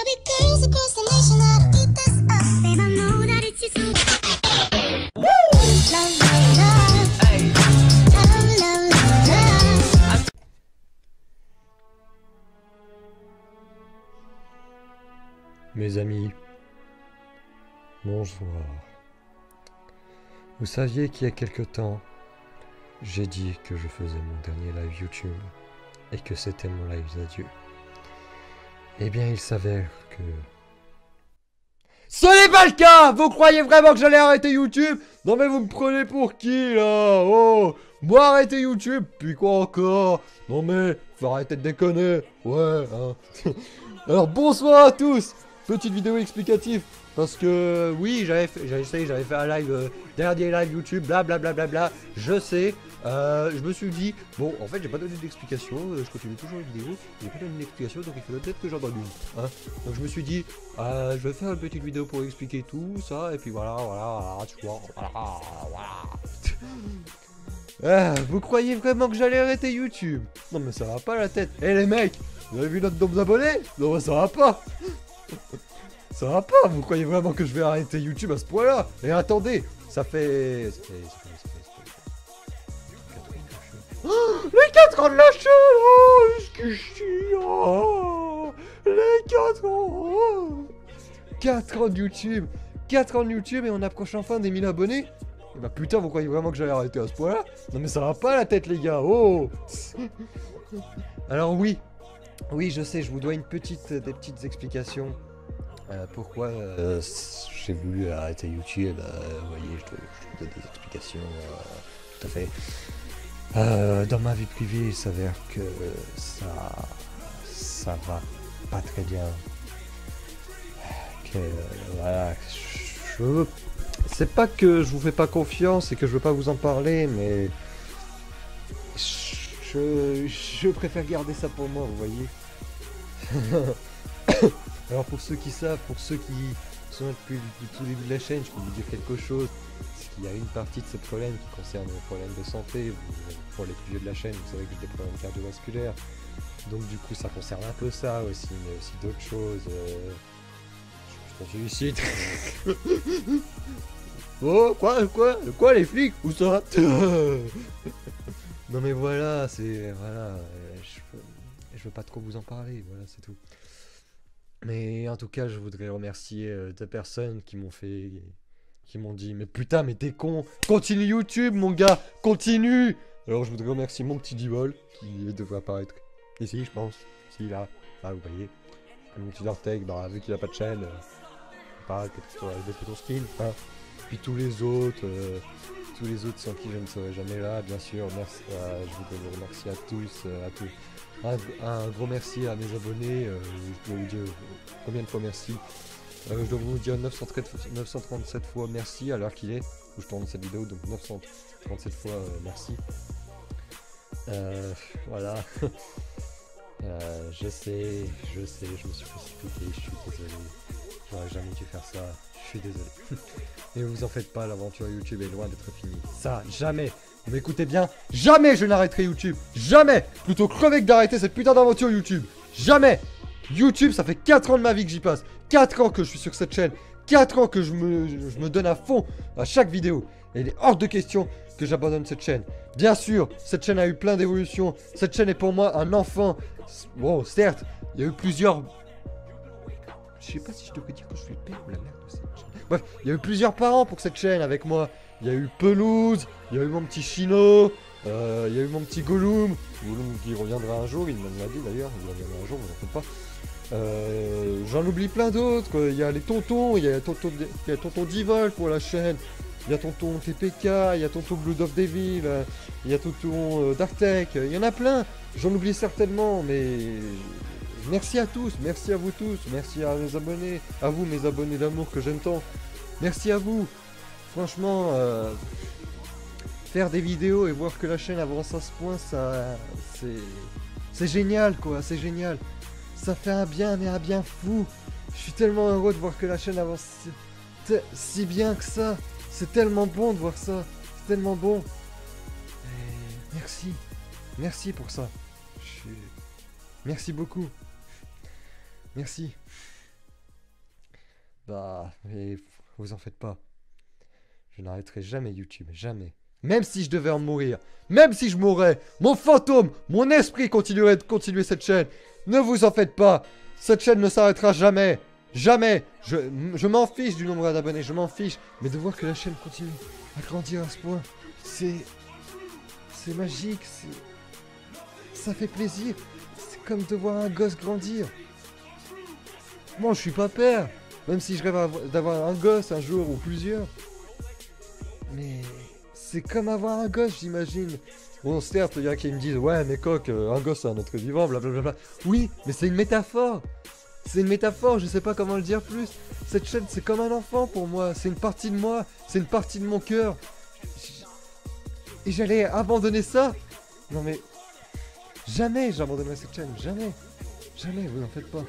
Mes amis, bonsoir. Vous saviez qu'il y a quelque temps, j'ai dit que je faisais mon dernier live YouTube et que c'était mon live d'adieu. Eh bien, il s'avère que... Ce n'est pas le cas! Vous croyez vraiment que j'allais arrêter YouTube? Non mais vous me prenez pour qui là? Oh! Moi arrêter YouTube? Puis quoi encore? Non mais, faut arrêter de déconner. Ouais, hein. Alors bonsoir à tous! Petite vidéo explicative. Parce que oui, j'avais fait un live, dernier live YouTube, blablabla, je sais. Je me suis dit, bon, en fait, j'ai pas donné d'explication, je continue toujours les vidéos, j'ai pas donné d'explication, donc il faudrait peut-être que j'en donne une. Hein. Donc je me suis dit, je vais faire une petite vidéo pour expliquer tout ça, et puis voilà, tu vois, voilà. Vous croyez vraiment que j'allais arrêter YouTube? Non mais ça va pas la tête. Eh les mecs, vous avez vu notre nombre d'abonnés? Non mais ça va pas. Ça va pas, vous croyez vraiment que je vais arrêter YouTube à ce point-là? Et attendez, ça fait... Oh, les 4 ans de la chaîne! Oh, ce que chiant! Les 4 ans! Oh. 4 ans de YouTube! 4 ans de YouTube et on approche enfin des 1000 abonnés? Et bah putain, vous croyez vraiment que j'allais arrêter à ce point-là? Non mais ça va pas la tête les gars, oh! Alors oui, je sais, je vous dois des petites explications. Pourquoi j'ai voulu arrêter YouTube, vous voyez, je te donne des explications, tout à fait. Dans ma vie privée, il s'avère que ça va pas très bien. Que, voilà, c'est pas que je vous fais pas confiance et que je veux pas vous en parler, mais je préfère garder ça pour moi, vous voyez. Alors pour ceux qui savent, pour ceux qui sont là depuis le tout début de la chaîne, je peux vous dire quelque chose. C'est qu'il y a une partie de ce problème qui concerne les problèmes de santé. Pour les plus vieux de la chaîne, vous savez que j'ai des problèmes cardiovasculaires. Donc du coup ça concerne un peu ça aussi, mais aussi d'autres choses. Je continue ici. Oh quoi les flics? Où ça? Non mais voilà, je veux pas trop vous en parler, voilà c'est tout. Mais en tout cas, je voudrais remercier des personnes qui m'ont dit, mais putain, mais t'es con, continue YouTube, mon gars, continue. Alors je voudrais remercier mon petit Divol, qui devrait apparaître ici, je pense. Si, là, vous voyez. Mon petit Orteg, bah, vu qu'il a pas de chaîne, pareil, peut-être qu'il faudra baisser ton skin, hein. Puis tous les autres sans qui je ne serais jamais là, bien sûr, merci, je voudrais vous remercier à tous, Un gros merci à mes abonnés, je dois vous dire combien de fois merci. Je dois vous dire 937 fois merci à l'heure qu'il est, où je tourne cette vidéo, donc 937 fois merci. Voilà. Je sais, je me suis précipité, je suis désolé. J'aurais jamais dû faire ça, je suis désolé. Mais vous en faites pas, l'aventure YouTube est loin d'être finie. Ça, jamais. Vous m'écoutez bien, jamais je n'arrêterai YouTube. Jamais. Plutôt crever que d'arrêter cette putain d'aventure YouTube. Jamais. YouTube, ça fait 4 ans de ma vie que j'y passe. 4 ans que je suis sur cette chaîne. 4 ans que je me donne à fond à chaque vidéo. Et il est hors de question que j'abandonne cette chaîne. Bien sûr, cette chaîne a eu plein d'évolutions. Cette chaîne est pour moi un enfant. Bon, certes, il y a eu plusieurs... Je sais pas si je devrais dire que je suis le père ou la mère de cette chaîne. Bref, il y a eu plusieurs parents pour cette chaîne avec moi. Il y a eu Pelouse, il y a eu mon petit Chino, il y a eu mon petit Gollum. Gollum qui reviendra un jour, il me l'a dit d'ailleurs, il reviendra un jour, vous en faites pas. J'en oublie plein d'autres, il y a les tontons, il y a tonton Divol pour la chaîne, il y a tonton TPK, il y a tonton Blood of Devil, il y a tonton Darktech, il y en a plein. J'en oublie certainement, mais... Merci à tous, merci à vous tous, merci à mes abonnés, à vous mes abonnés d'amour que j'aime tant. Merci à vous. Franchement, faire des vidéos et voir que la chaîne avance à ce point, ça, c'est génial quoi, c'est génial. Ça fait un bien, mais un bien fou. Je suis tellement heureux de voir que la chaîne avance si bien que ça. C'est tellement bon de voir ça, c'est tellement bon. Et merci pour ça. Merci beaucoup. Merci. Bah, mais vous en faites pas. Je n'arrêterai jamais YouTube, jamais. Même si je devais en mourir, même si je mourrais, mon fantôme, mon esprit continuerait de continuer cette chaîne. Ne vous en faites pas. Cette chaîne ne s'arrêtera jamais. Jamais. Je m'en fiche du nombre d'abonnés, je m'en fiche. Mais de voir que la chaîne continue à grandir à ce point, c'est magique. Ça fait plaisir. C'est comme de voir un gosse grandir. Moi, je suis pas père. Même si je rêve d'avoir un gosse un jour ou plusieurs. Mais c'est comme avoir un gosse, j'imagine. Bon, certes, il y en a qui me disent, ouais, mais coq, un gosse, c'est un être vivant, blablabla. Oui, mais c'est une métaphore. C'est une métaphore, je sais pas comment le dire plus. Cette chaîne, c'est comme un enfant pour moi. C'est une partie de moi. C'est une partie de mon cœur. Et j'allais abandonner ça. Non, mais jamais j'abandonnerai cette chaîne. Jamais. Jamais, vous en faites pas.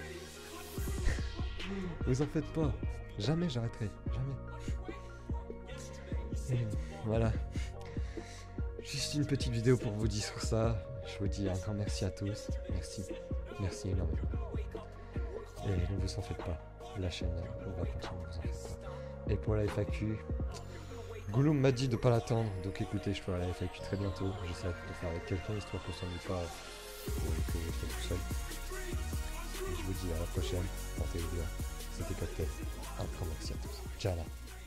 Vous en faites pas. Jamais j'arrêterai. Jamais. Et voilà. Juste une petite vidéo pour vous dire ça. Je vous dis un grand merci à tous. Merci. Merci énormément. Et ne vous en faites pas. La chaîne, on va continuer, ne vous en faites pas. Et pour la FAQ, Gollum m'a dit de pas l'attendre. Donc écoutez, je ferai la FAQ très bientôt. J'essaie de faire avec quelqu'un histoire qu'on s'ennuie pas. Que je sois tout seul. Et je vous dis à la prochaine. Portez-vous bien. C'était Cocktail. Un grand merci à tous. Ciao là.